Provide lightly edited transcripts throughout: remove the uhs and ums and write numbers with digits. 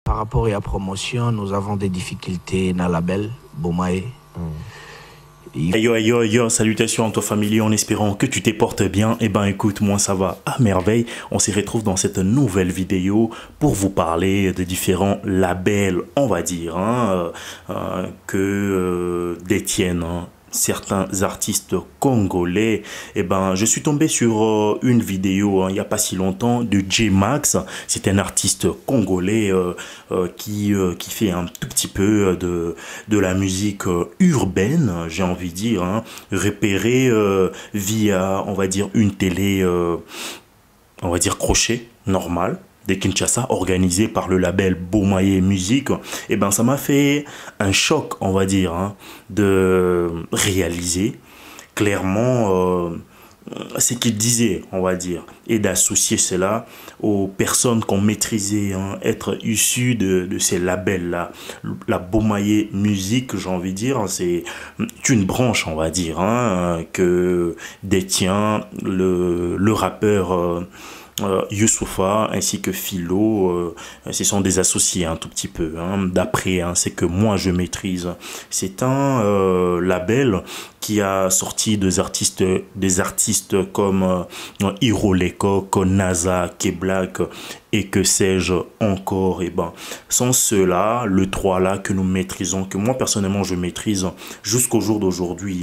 Par rapport à la promotion, nous avons des difficultés dans la label, Bomae. Yo, salutations à toi famille, en espérant que tu te portes bien. Eh ben écoute, moi ça va à merveille. On se retrouve dans cette nouvelle vidéo pour vous parler de différents labels, on va dire, que détiennent certains artistes congolais. Eh ben, je suis tombé sur une vidéo il n'y a pas si longtemps de J-Max. C'est un artiste congolais qui fait un tout petit peu de la musique urbaine, j'ai envie de dire, repéré via, on va dire, une télé, on va dire crochet, normal, de Kinshasa, organisé par le label Bomae Music. Et ben ça m'a fait un choc, on va dire, de réaliser clairement ce qu'il disait, on va dire, et d'associer cela aux personnes qu'on maîtrisait, être issues de ces labels-là. La Bomae Music, j'ai envie de dire, c'est une branche, on va dire, que détient le rappeur Youssoupha ainsi que Philo. Ce sont des associés un tout petit peu, d'après ce que moi je maîtrise. C'est un label qui a sorti des artistes comme Hiro Lecoq, NASA, K-Black et que sais-je encore. Et ben, sans ceux-là, le 3 là que nous maîtrisons, que moi personnellement je maîtrise jusqu'au jour d'aujourd'hui,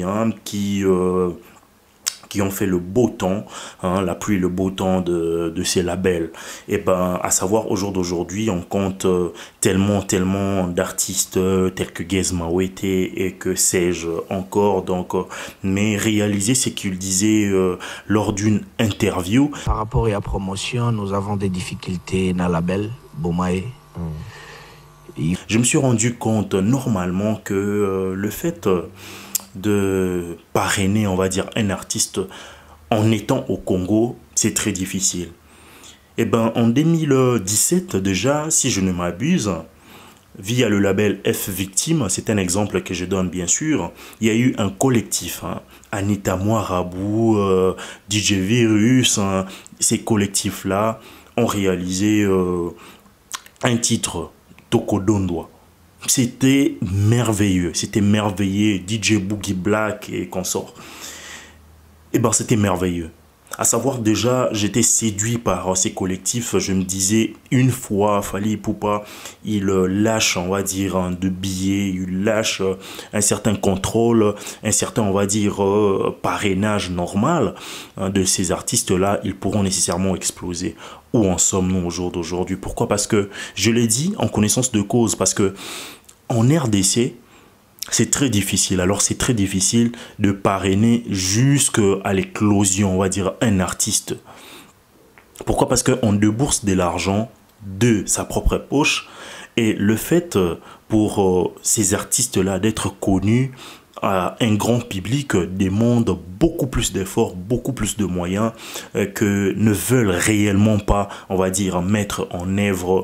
qui ont fait le beau temps, la pluie et le beau temps de ces labels. Et ben, à savoir, au jour d'aujourd'hui, on compte tellement d'artistes tels que Gez Mawete et que sais-je encore. Donc, mais réaliser ce qu'il disait lors d'une interview. Par rapport à la promotion, nous avons des difficultés dans la label, Bomae. Je me suis rendu compte normalement que le fait de parrainer, on va dire, un artiste en étant au Congo, c'est très difficile. Et ben en 2017 déjà, si je ne m'abuse, via le label F Victime, c'est un exemple que je donne bien sûr, il y a eu un collectif, Anita Moirabou, DJ Virus, ces collectifs-là ont réalisé un titre, Tokodondwa. C'était merveilleux, DJ Boogie Black et consorts. Et ben c'était merveilleux. À savoir déjà, j'étais séduit par ces collectifs. Je me disais, une fois, Fally Ipupa, il lâche, on va dire, de billets, il lâche un certain contrôle, un certain, on va dire, parrainage normal de ces artistes-là, ils pourront nécessairement exploser. Où en sommes-nous au jour d'aujourd'hui? Pourquoi? Parce que, je l'ai dit en connaissance de cause, parce que en RDC, c'est très difficile. Alors, c'est très difficile de parrainer jusqu'à l'éclosion, on va dire, un artiste. Pourquoi? Parce qu'on débourse de l'argent de sa propre poche. Et le fait pour ces artistes-là d'être connus à un grand public demande beaucoup plus d'efforts, beaucoup plus de moyens que ne veulent réellement pas, on va dire, mettre en œuvre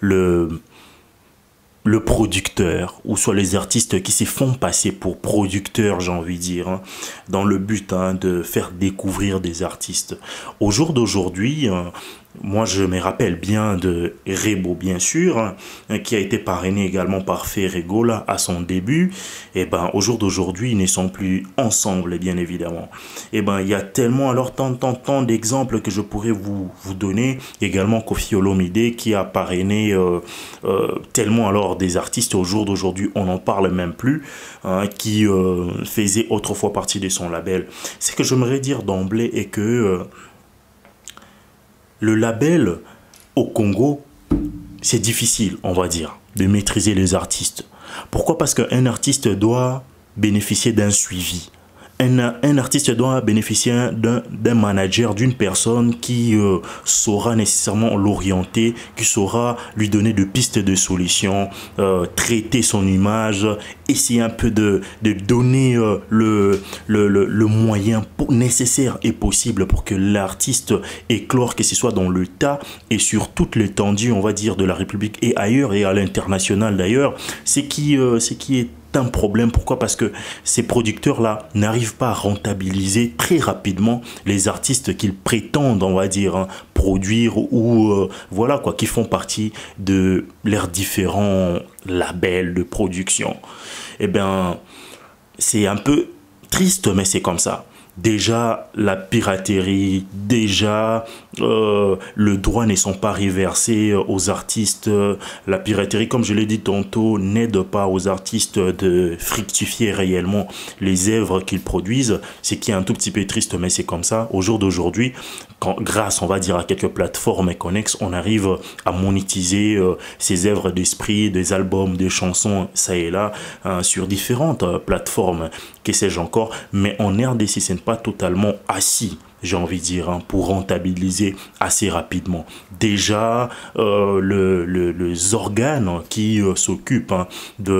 le producteur, ou soit les artistes qui se font passer pour producteurs, j'ai envie de dire, dans le but de faire découvrir des artistes. Au jour d'aujourd'hui, moi je me rappelle bien de Rebo, bien sûr, qui a été parrainé également par Ferrego là, à son début. Et ben au jour d'aujourd'hui, ils ne sont plus ensemble, bien évidemment. Et ben il y a tellement, alors tant d'exemples que je pourrais vous donner. Également Koffi Olomide qui a parrainé tellement alors des artistes. Au jour d'aujourd'hui, on n'en parle même plus, qui faisaient autrefois partie de son label. Ce que j'aimerais dire d'emblée est que le label au Congo, c'est difficile, on va dire, de maîtriser les artistes. Pourquoi? Parce qu'un artiste doit bénéficier d'un suivi. Un artiste doit bénéficier d'un manager, d'une personne qui saura nécessairement l'orienter, qui saura lui donner des pistes de solutions, traiter son image, essayer un peu de donner le moyen nécessaire et possible pour que l'artiste éclore, que ce soit dans le tas et sur toute l'étendue, on va dire, de la République et ailleurs et à l'international d'ailleurs. Ce qui est un problème. Pourquoi? Parce que ces producteurs-là n'arrivent pas à rentabiliser très rapidement les artistes qu'ils prétendent, on va dire, hein, produire ou voilà quoi, qui font partie de leurs différents labels de production. Eh bien, c'est un peu triste, mais c'est comme ça. Déjà, la piraterie, déjà, le droit ne sont pas reversés aux artistes. La piraterie, comme je l'ai dit tantôt, n'aide pas aux artistes de fructifier réellement les œuvres qu'ils produisent. Ce qui est un tout petit peu triste, mais c'est comme ça. Au jour d'aujourd'hui, grâce, on va dire, à quelques plateformes et connexes, on arrive à monétiser ces œuvres d'esprit, des albums, des chansons, ça et là, sur différentes plateformes, que sais-je encore. Mais en RDC, ce n'est pas totalement assis, j'ai envie de dire, hein, pour rentabiliser assez rapidement. Déjà, les organes qui s'occupent hein,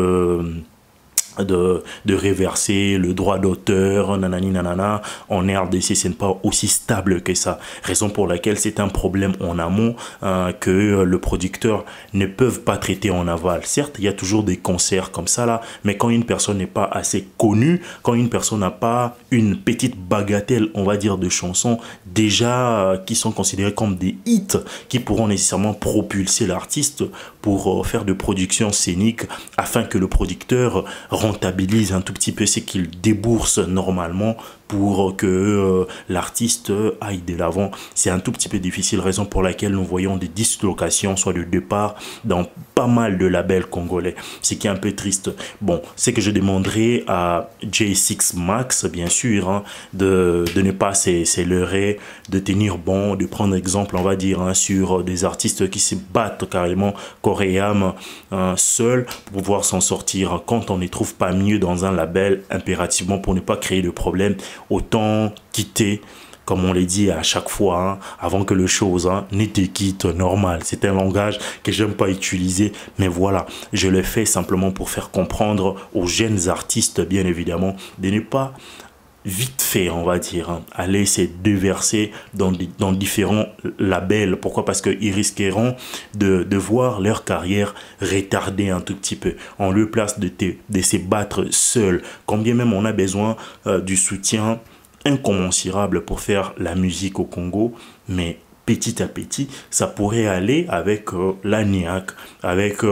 de réverser le droit d'auteur, nanani nanana, en RDC, ce n'est pas aussi stable que ça. Raison pour laquelle c'est un problème en amont que le producteur ne peut pas traiter en aval. Certes, il y a toujours des concerts comme ça là, mais quand une personne n'est pas assez connue, quand une personne n'a pas une petite bagatelle, on va dire, de chansons déjà qui sont considérées comme des hits, qui pourront nécessairement propulser l'artiste pour faire de productions scéniques afin que le producteur rentabilise un tout petit peu ce qu'il débourse normalement pour que l'artiste aille de l'avant. C'est un tout petit peu difficile, raison pour laquelle nous voyons des dislocations, soit de départ dans pas mal de labels congolais, ce qui est un peu triste. Bon, c'est que je demanderai à J6 Max, bien sûr, hein, de ne pas s'élever, de tenir bon, de prendre exemple, on va dire, hein, sur des artistes qui se battent carrément corps et âme seuls pour pouvoir s'en sortir. Quand on ne trouve pas mieux dans un label, impérativement, pour ne pas créer de problème, autant quitter, comme on l'a dit à chaque fois, hein, avant que le chose hein, ne te quitte normal. C'est un langage que j'aime pas utiliser, mais voilà, je le fais simplement pour faire comprendre aux jeunes artistes, bien évidemment, de ne pas vite fait, on va dire, hein, aller se déverser dans différents labels. Pourquoi? Parce qu'ils risqueront de voir leur carrière retardée un tout petit peu. En lieu place de se battre seul, quand bien même on a besoin du soutien incommensurable pour faire la musique au Congo, mais petit à petit, ça pourrait aller avec la NIAC, avec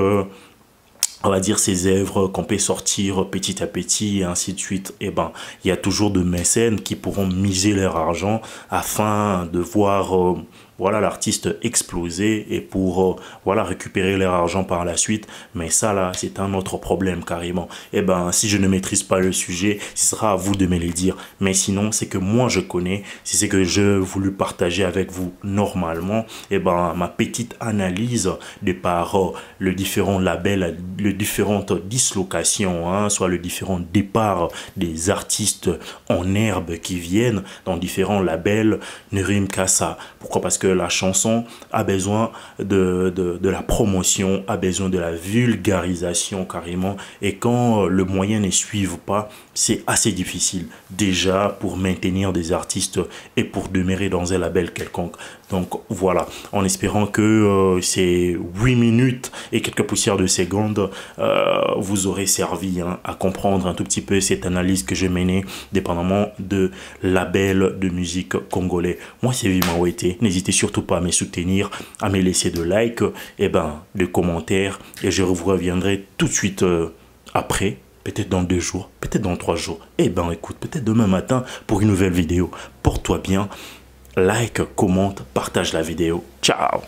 on va dire ces œuvres qu'on peut sortir petit à petit et ainsi de suite. Et ben, il y a toujours de mécènes qui pourront miser leur argent afin de voir voilà l'artiste exploser et pour voilà récupérer leur argent par la suite. Mais ça là, c'est un autre problème carrément. Et ben, si je ne maîtrise pas le sujet, ce sera à vous de me le dire. Mais sinon, c'est que moi je connais, c'est ce que je voulu partager avec vous normalement. Et ben, ma petite analyse de par le différent label, les différentes dislocations, hein, soit le différent départ des artistes en herbe qui viennent dans différents labels, ne rime qu'à ça. Pourquoi? Parce que la chanson a besoin de la promotion, a besoin de la vulgarisation carrément. Et quand le moyen ne suive pas, c'est assez difficile déjà pour maintenir des artistes et pour demeurer dans un label quelconque. Donc voilà, en espérant que ces 8 minutes et quelques poussières de secondes vous aurez servi hein, à comprendre un tout petit peu cette analyse que j'ai menée dépendamment de label de musique congolais. Moi c'est Vima Wete, n'hésitez surtout pas à me soutenir, à me laisser de likes, et ben de commentaires, et je vous reviendrai tout de suite après. Peut-être dans 2 jours, peut-être dans 3 jours. Eh ben écoute, peut-être demain matin pour une nouvelle vidéo. Porte-toi bien, like, commente, partage la vidéo. Ciao.